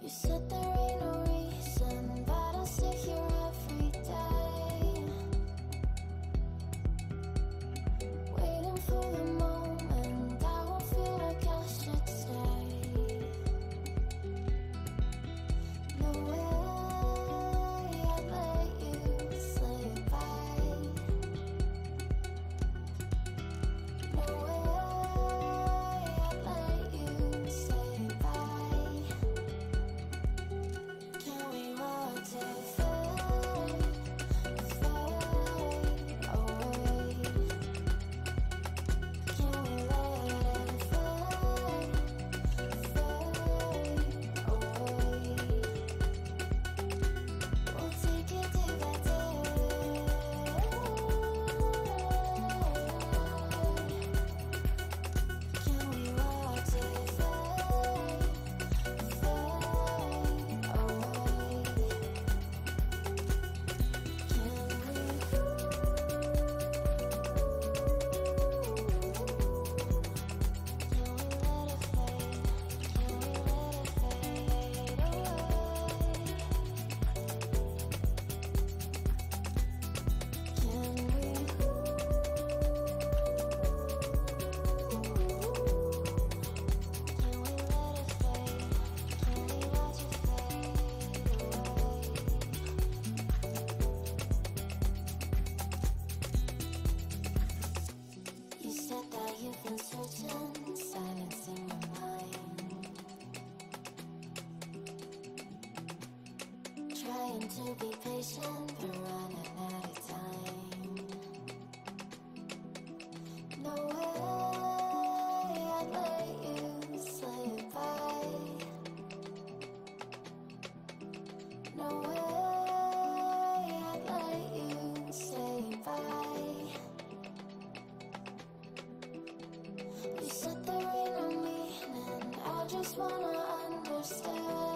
You said there ain't no reason, but I sit here every day, waiting for the moment I won't feel like I should stay. No way I'd let you slip by. No way I'd let you say bye. Can we watch it fade, fade away? Can we let it fade, fade away? We'll take it day by day. Can we watch it fade, fade away? Can we? Can we let it fade? Can we let it fade away? Can we? Can we let it fade? Can we watch it fade away? You said that you've been searching, silence in your mind, trying to be patient, but running out of time. No way I'd let you slip by. No way I'd let you say bye. You said there ain't no meaning, I just wanna understand.